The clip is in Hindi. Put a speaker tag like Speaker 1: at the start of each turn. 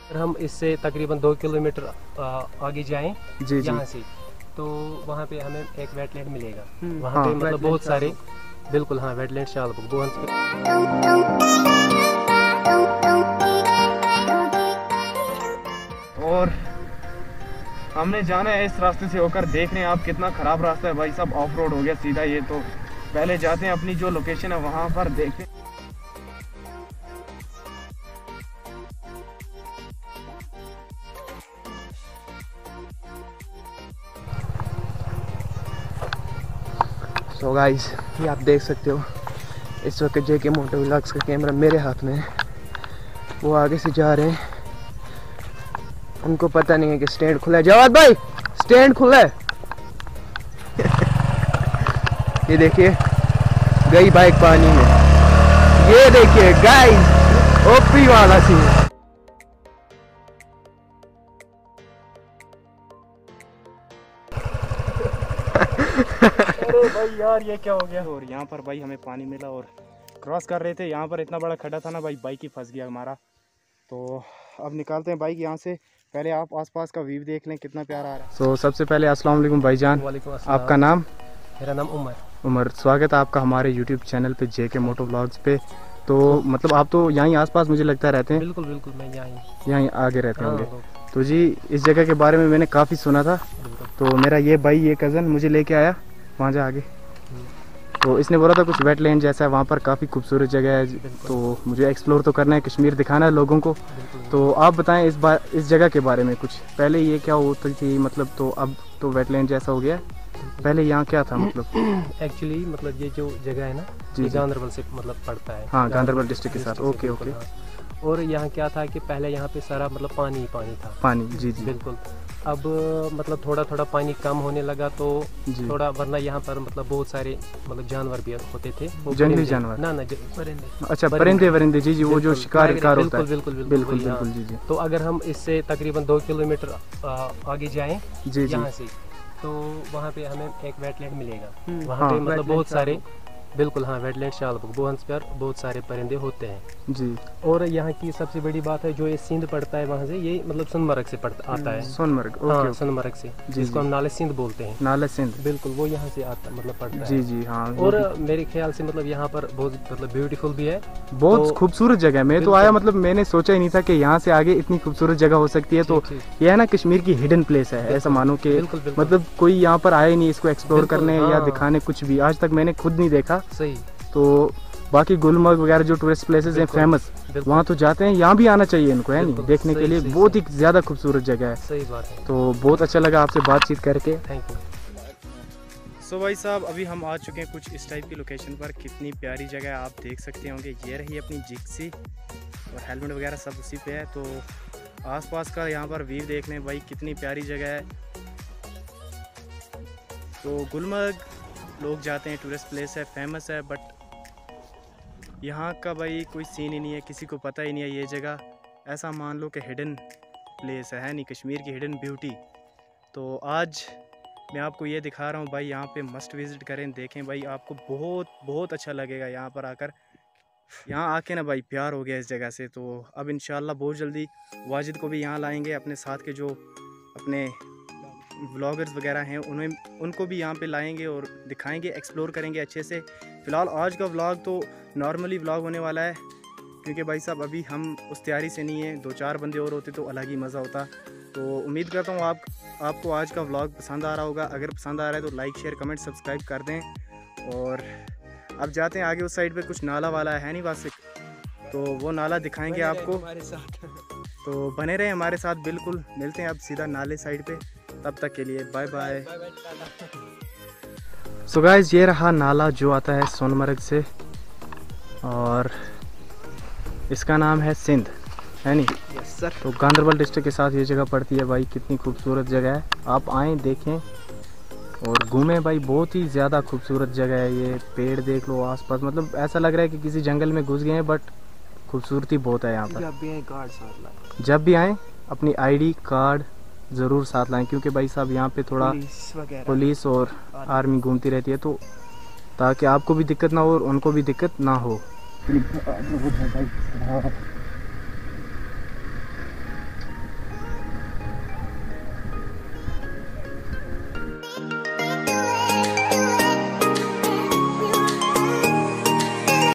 Speaker 1: हम इससे तकरीबन 2 किलोमीटर आगे जाएं
Speaker 2: जी
Speaker 1: यहाँ से, तो वहाँ पे हमें एक वेटलैंड मिलेगा। वहाँ
Speaker 2: हाँ,
Speaker 1: पे मतलब बहुत सारे, बिल्कुल हाँ, वेटलैंड शालबुग
Speaker 2: और हमने जाना है इस रास्ते से होकर। देख रहे हैं आप कितना ख़राब रास्ता है भाई साहब, ऑफ रोड हो गया सीधा ये। तो पहले जाते हैं अपनी जो लोकेशन है वहाँ पर, देखते हैं। सो गाइस, ये आप देख सकते हो इस वक्त जेके मोटो व्लॉग्स का कैमरा मेरे हाथ में है। वो आगे से जा रहे हैं, उनको पता नहीं है कि स्टैंड खुला है। जवाद भाई, स्टैंड खुला है। ये देखिए गई बाइक पानी में, ये देखिए गाइस ओपी वाला सीन।
Speaker 1: अरे भाई यार, ये क्या हो गया।
Speaker 2: और यहाँ पर भाई हमें पानी मिला और क्रॉस कर रहे थे, यहाँ पर इतना बड़ा खड्डा था ना भाई, बाइक ही फंस गया हमारा। तो अब निकालते हैं बाइक यहाँ से। पहले आप आसपास का व्यू देख लें कितना प्यारा आ रहा है। तो सबसे पहले अस्सलाम वालेकुम भाईजान, आपका नाम?
Speaker 1: मेरा नाम
Speaker 2: उमर। स्वागत है आपका हमारे यूट्यूब चैनल पे जेके मोटो व्लॉग्स पे। तो मतलब आप तो यहीं आसपास मुझे लगता रहते हैं?
Speaker 1: बिल्कुल बिल्कुल, मैं
Speaker 2: यहीं आगे रहते होंगे। तो जी इस जगह के बारे में मैंने काफ़ी सुना था, तो मेरा ये भाई, ये कज़न मुझे लेके आया वहाँ जा आगे। तो इसने बोला था कुछ वेटलैंड जैसा है वहाँ पर, काफ़ी खूबसूरत जगह है। तो मुझे एक्सप्लोर तो करना है, कश्मीर दिखाना है लोगों को। तो आप बताएं इस जगह के बारे में कुछ। पहले ये क्या होती थी मतलब, तो अब तो वेटलैंड जैसा हो गया, पहले यहाँ क्या था मतलब?
Speaker 1: एक्चुअली मतलब ये जो जगह है ना, ये गांधरबल से मतलब पड़ता है।
Speaker 2: हाँ, गांधरबल डिस्ट्रिक्ट के साथ। Okay okay.
Speaker 1: और यहाँ क्या था कि पहले यहाँ पे सारा मतलब पानी ही पानी था।
Speaker 2: पानी, जी जी
Speaker 1: बिल्कुल। अब मतलब थोड़ा थोड़ा पानी कम होने लगा तो थोड़ा, वरना यहाँ पर मतलब बहुत सारे मतलब जानवर भी होते थे।
Speaker 2: जंगली जानवर?
Speaker 1: ना परिंदे।
Speaker 2: अच्छा, परिंदे जी जी, वो जो शिकार होता है।
Speaker 1: बिल्कुल बिल्कुल बिल्कुल जी जी। तो अगर हम इससे तकरीबन 2 किलोमीटर आगे जाएं यहाँ से, तो वहाँ पे हमें एक वेटलैंड मिलेगा। वहाँ पे मतलब बहुत सारे, बिल्कुल हाँ, वेटलैंड शालबुग, पर बहुत सारे परिंदे होते हैं जी। और यहाँ की सबसे बड़ी बात है, जो ये सिंध पड़ता है वहाँ से, ये मतलब सोनमर्ग से आता है।
Speaker 2: सोनमर्ग?
Speaker 1: हाँ, सोनमर्ग से, जिसको हम नाले सिंध बोलते हैं।
Speaker 2: नाले सिंध, बिल्कुल,
Speaker 1: वो यहाँ से आता मतलब पड़ता है।
Speaker 2: जी जी हाँ।
Speaker 1: और मेरे ख्याल से मतलब यहाँ पर बहुत मतलब ब्यूटीफुल भी है,
Speaker 2: बहुत खूबसूरत जगह है। मैं तो आया, मतलब मैंने सोचा ही नहीं था कि यहाँ से आगे इतनी खूबसूरत जगह हो सकती है। तो यह है ना कश्मीर की हिडन प्लेस है, ऐसा मानो कि मतलब कोई यहाँ पर आया नहीं इसको एक्सप्लोर करने या दिखाने कुछ भी। आज तक मैंने खुद नहीं देखा। सही। तो बाकी गुलमर्ग वगैरह जो टूरिस्ट प्लेसेस हैं फेमस, वहाँ तो जाते हैं, यहाँ भी आना चाहिए इनको, है नहीं, देखने के लिए। बहुत ही ज़्यादा खूबसूरत जगह है।
Speaker 1: सही बात है।
Speaker 2: तो बहुत अच्छा लगा आपसे बातचीत करके।
Speaker 1: Thank you.
Speaker 2: सो भाई साहब, अभी हम आ चुके हैं कुछ इस टाइप की लोकेशन पर। कितनी प्यारी जगह है, आप देख सकते होंगे। ये रही अपनी जिक्सी और हेलमेट वगैरह सब उसी पे है। तो आसपास का यहाँ पर व्यू देख लें भाई, कितनी प्यारी जगह है। तो गुलमर्ग लोग जाते हैं, टूरिस्ट प्लेस है, फेमस है, बट यहाँ का भाई कोई सीन ही नहीं है, किसी को पता ही नहीं है ये जगह। ऐसा मान लो कि हिडन प्लेस है नहीं, कश्मीर की हिडन ब्यूटी। तो आज मैं आपको ये दिखा रहा हूँ भाई, यहाँ पे मस्ट विज़िट करें, देखें भाई, आपको बहुत बहुत अच्छा लगेगा यहाँ पर आकर। यहाँ आके ना भाई प्यार हो गया इस जगह से। तो अब इंशाल्लाह बहुत जल्दी वाजिद को भी यहाँ लाएंगे, अपने साथ के जो अपने व्लॉगर्स वगैरह हैं उनको भी यहाँ पे लाएंगे और दिखाएंगे, एक्सप्लोर करेंगे अच्छे से। फ़िलहाल आज का व्लॉग तो नॉर्मली व्लॉग होने वाला है, क्योंकि भाई साहब अभी हम उस तैयारी से नहीं हैं। 2-4 बंदे और होते तो अलग ही मज़ा होता। तो उम्मीद करता हूँ आपको आज का व्लॉग पसंद आ रहा होगा। अगर पसंद आ रहा है तो लाइक, शेयर, कमेंट, सब्सक्राइब कर दें। और अब जाते हैं आगे, उस साइड पे कुछ नाला वाला है नहीं वासिक, तो वो नाला दिखाएंगे आपको। हमारे साथ तो बने रहें हमारे साथ, बिल्कुल। मिलते हैं अब सीधा नाले साइड पे, तब तक के लिए बाय बाय। सो गाइस, ये रहा नाला जो आता है सोनमर्ग से, और इसका नाम है सिंध, है नहीं? Yes sir. तो गांधरबल डिस्ट्रिक्ट के साथ ये जगह पड़ती है भाई। कितनी खूबसूरत जगह है, आप आएँ, देखें और घूमें भाई। बहुत ही ज़्यादा खूबसूरत जगह है ये। पेड़ देख लो आसपास, मतलब ऐसा लग रहा है कि किसी जंगल में घुस गए हैं, बट खूबसूरती बहुत है यहाँ पर। जब भी आएँ अपनी ID कार्ड ज़रूर साथ लाएं, क्योंकि भाई साहब यहाँ पे थोड़ा पुलिस और आर्मी घूमती रहती है, तो ताकि आपको भी दिक्कत ना हो और उनको भी दिक्कत ना हो।